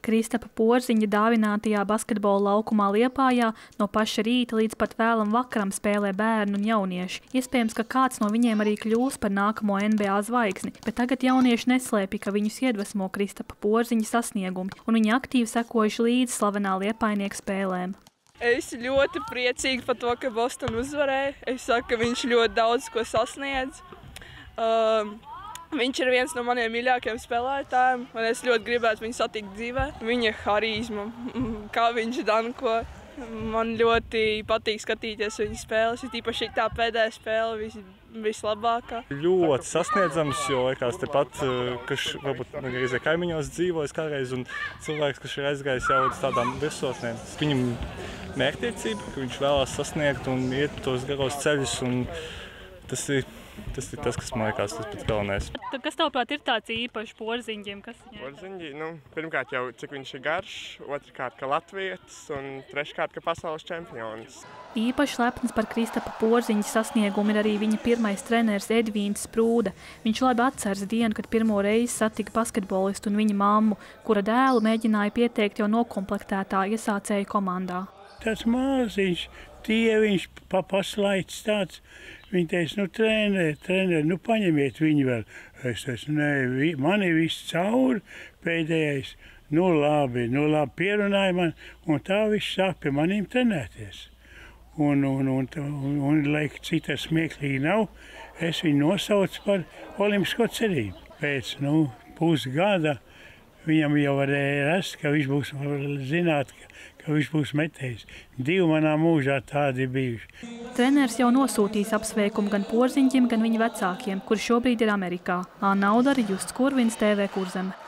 Kristapa Porziņa dāvinātajā basketbola laukumā Liepājā no paša rīta līdz pat vēlam vakaram spēlē bērni un jaunieši. Iespējams, ka kāds no viņiem arī kļūs par nākamo NBA zvaigzni, bet tagad jaunieši neslēpj, ka viņus iedvesmo Kristapa Porziņa sasniegumi, un viņi aktīvi sekojuši līdz slavenā Liepainieka spēlēm. Es ļoti priecīga par to, ka Boston uzvarēja. Es saku, ka viņš ļoti daudz ko sasniedz. Viņš ir viens no maniem mīļākajiem spēlētājiem, un es ļoti gribētu viņu satikt dzīvē. Viņa harizma, kā viņš danko. Man ļoti patīk skatīties viņa spēles, jo īpaši tā pēdējā spēle vislabākā. Ļoti sasniedzams, jo liekas tepat, kas varbūt reizē kaimiņos dzīvojas kādreiz, un cilvēks, kas ir aizgājis jau uz tādām virsotnēm. Viņam mērķtiecība, ka viņš vēlās sasniegt un iet tos garos ceļus, un tas ir tas, kas man liekas tas pats galvenais. Kas tavuprāt ir tāds īpašs Porziņģim? Porziņģi, pirmkārt jau cik viņš ir garš, otrkārt, ka latvietis un treškārt, ka pasaules čempions. Īpaši lepns par Kristapa Porziņa sasniegumu ir arī viņa pirmais treneris Edvīns Sprūde. Viņš labi atceras dienu, kad pirmo reizi satika basketbolistu un viņa mammu, kura dēlu mēģināja pieteikt jau nokomplektētā iesācēju komandā. Tas maziņš, tieviņš, paslaids tāds. Viņi teica, treneri, paņemiet viņu vēl. Es teicu, nē, man ir viss cauri pēdējais. Labi, pierunāja man, un tā viss sāk pie manīm trenēties. Un lai cik tas smieklīgi nav, es viņu nosaucu par olimpisko cerību. Pēc pusgada viņam jau varēja rast, ka viņš būs zināt, ka viņš būs metējis. 2 manā mūžā tādi bijuši. Treneris jau nosūtīs apsveikumu gan Porziņģim, gan viņa vecākiem, kuri šobrīd ir Amerikā. Āna Audara, Justs Kurvins, TV Kurzeme.